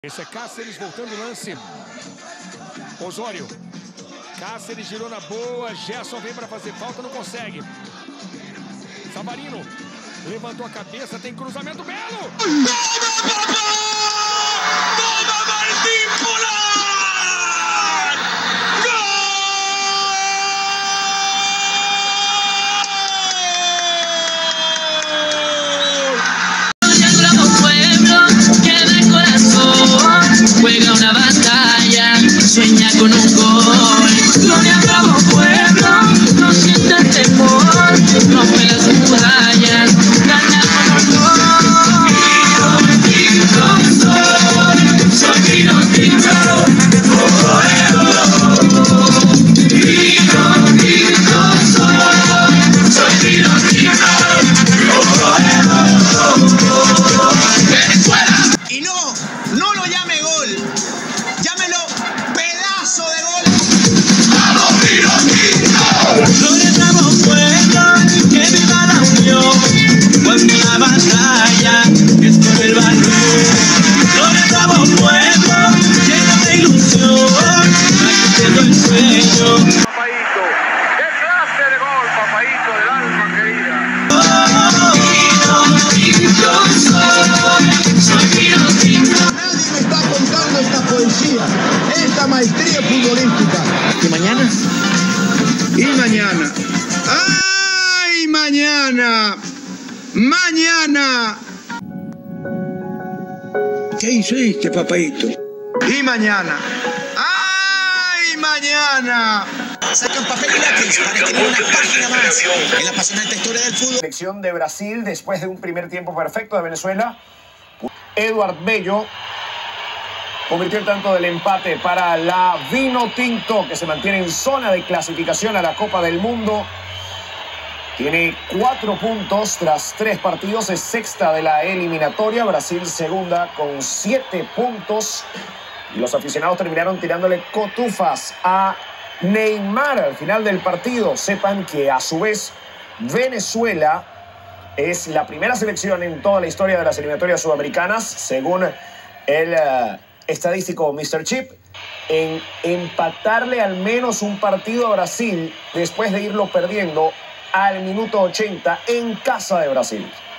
Esse é Cáceres voltando o lance. Osório. Cáceres girou na boa. Gerson vem para fazer falta, não consegue. Savarino levantou a cabeça, tem cruzamento belo. Juega una batalla, sueña con un gol. Gloria al bravo pueblo, no siente temor. Rompe las murallas, gana con honor. Soy Tino Tinto, soy Tino Tinto, Venezuela. Y no lo llame gol, llámelo pedazo de gol. ¡Vamos, Tino Tinto! Gloria al bravo pueblo, que viva la unión. Cuando la batalla es por el valor. Gloria al bravo pueblo, lleno de ilusión, haciendo el sueño. Papaito, qué clase de gol, papaito del alma querida. Nadie me está contando esta poesía, esta maestría futbolística. ¿Y mañana? Y mañana. ¡Ay, mañana! ¡Mañana! ¿Qué hiciste, papaito? Y mañana. ¡Ay, mañana! Sacan papel y lápiz para escribir una página más en la apasionante historia del fútbol. Selección de Brasil después de un primer tiempo perfecto de Venezuela. Eduard Bello convirtió el tanto del empate para la Vinotinto, que se mantiene en zona de clasificación a la Copa del Mundo. Tiene 4 puntos tras 3 partidos, es sexta de la eliminatoria. Brasil segunda con 7 puntos. Y los aficionados terminaron tirándole cotufas a Neymar al final del partido. Sepan que a su vez Venezuela es la primera selección en toda la historia de las eliminatorias sudamericanas, según el estadístico Mr. Chip, en empatarle al menos un partido a Brasil después de irlo perdiendo al minuto 80 en casa de Brasil.